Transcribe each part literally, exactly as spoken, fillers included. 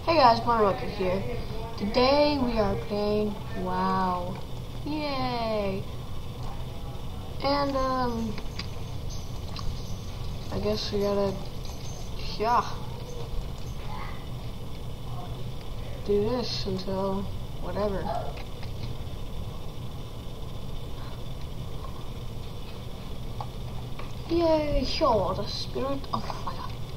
Hey guys, Rocket here. Today we are playing WoW. Yay! And um, I guess we gotta, yeah, do this until whatever. Yay! Sure, the spirit of fire.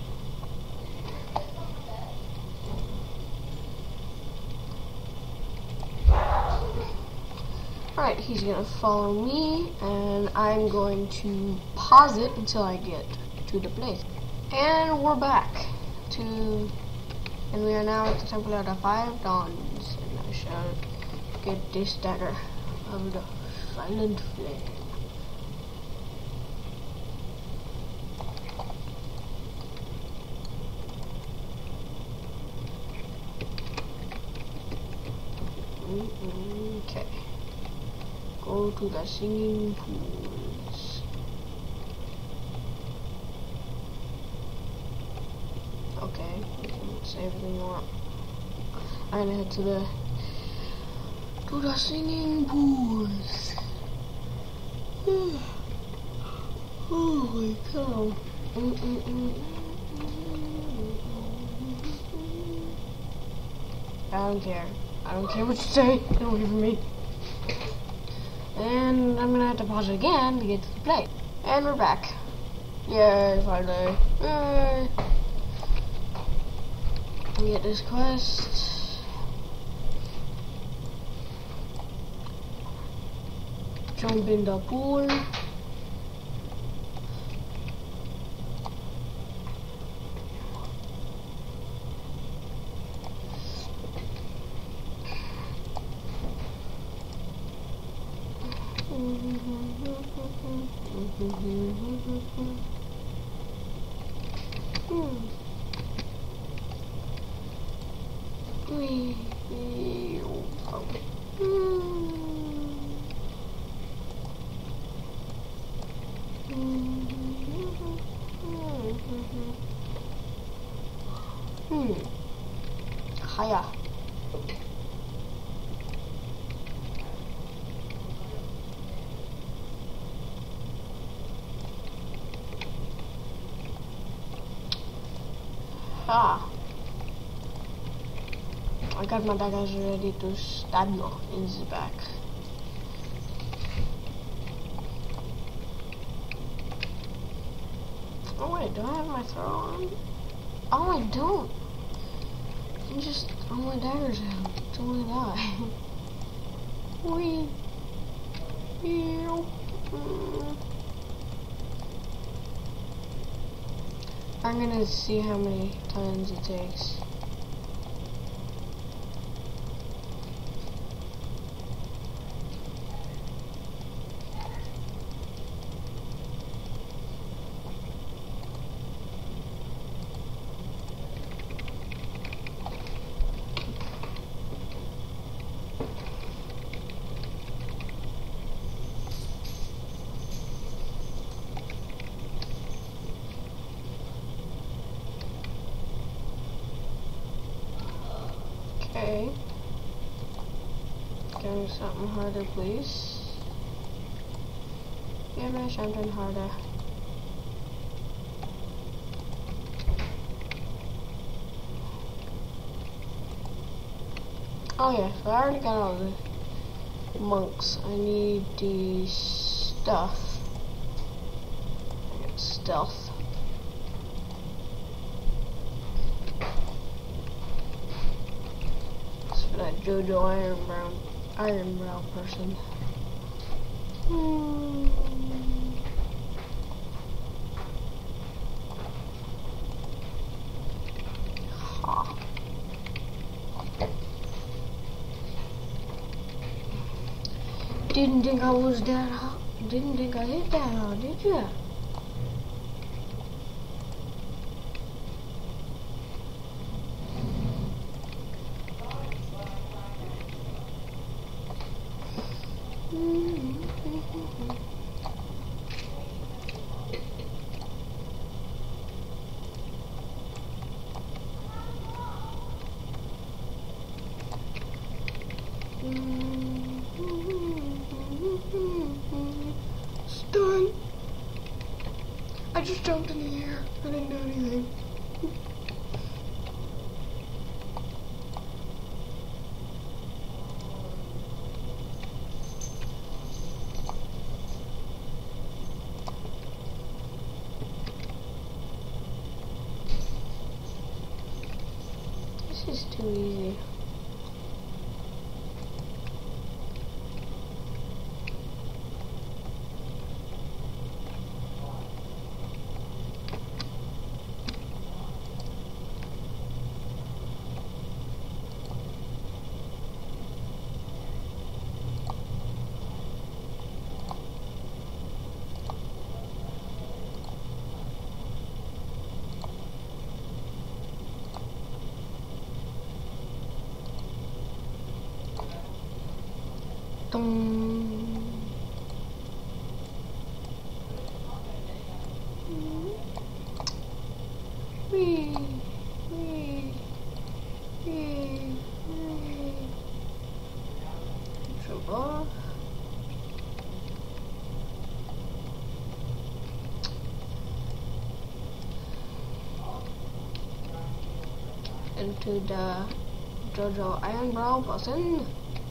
Alright, he's gonna follow me, and I'm going to pause it until I get to the place. And we're back to, and we are now at the Temple of the Five Dawns, and I shall get this dagger of the silent flame. Okay. Go to the singing pools. Okay, you can say everything you want. I'm gonna head to the to the singing pools. Holy cow! Mm -mm -mm. I don't care. I don't care what you say. Don't wait for me. And I'm gonna have to pause it again to get to the place. And we're back. Yay, finally. Yay. We get this quest. Jump in the pool. Hmm. We, we, oh. Hmm. Hiya. Ah. I got my daggers ready to stab you in the back. Oh wait, do I have my throw on? Oh, I don't. I'm just on my daggers out. Don't wanna die. Wee. Ew. Mm. I'm gonna see how many times it takes. Okay. Give me something harder, please. Give me something harder. Oh yeah, so I already got all the monks. I need the stuff. I got stealth. That JoJo Iron Brown, Iron Brown person. Hmm. Ha. Didn't think I was that hot. Didn't think I hit that hard, did you? jumped in the air. I didn't do anything. This is too easy. Dum. Wee, wee, wee, wee. Jump off. Into the JoJo Iron Brow button.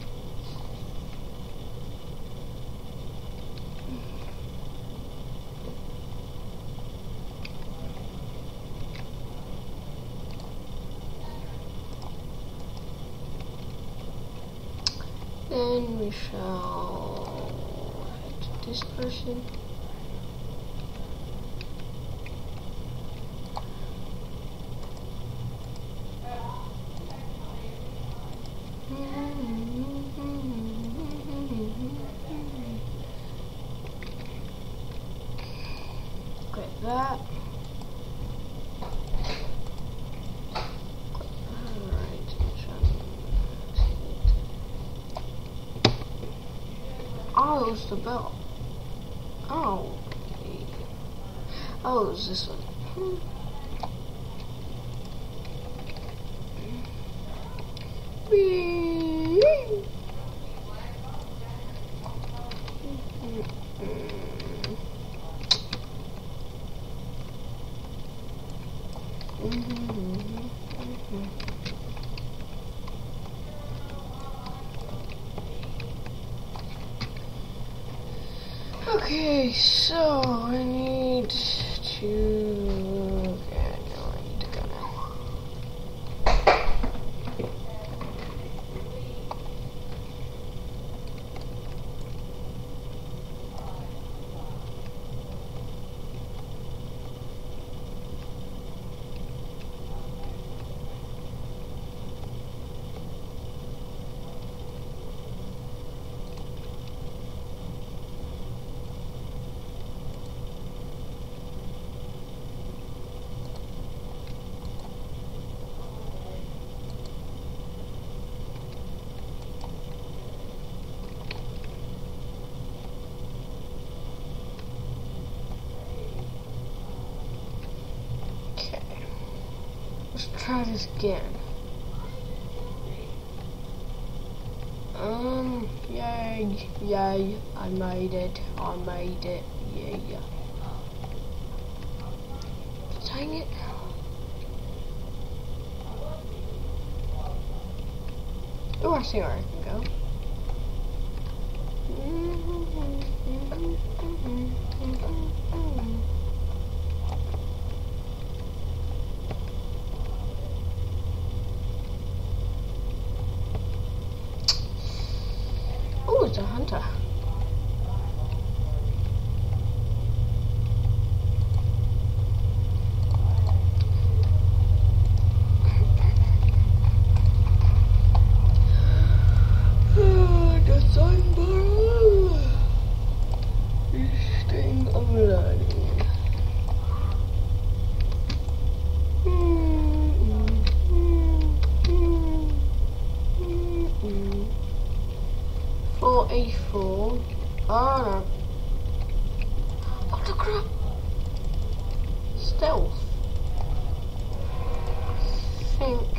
Then we shall hit this person. Like that. Oh, it was the bell. Oh. Oh, it was this one. Hmm. Okay, so I need to. Okay, no, I need to go now. Let's try this again. Um, yay, yay, I made it, I made it, yeah, yeah. Dang it. Oh, I see where I can go. Oh, it's a hunter. The sunburn. This thing of learning. four A four. Oh no. What the crap? Stealth. I think